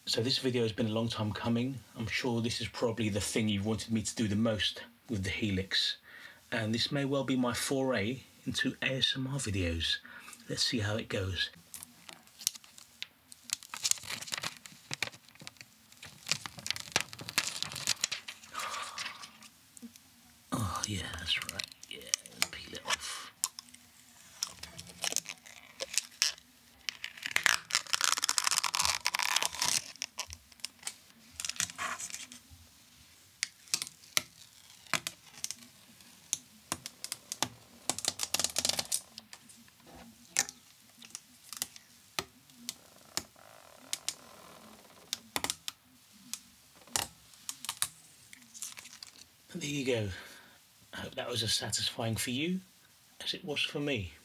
So this video has been a long time coming. I'm sure this is probably the thing you've wanted me to do the most with the Helix. And this may well be my foray into ASMR videos. Let's see how it goes. Oh yeah, that's right. Yeah, peel it off. And there you go. I hope that was as satisfying for you as it was for me.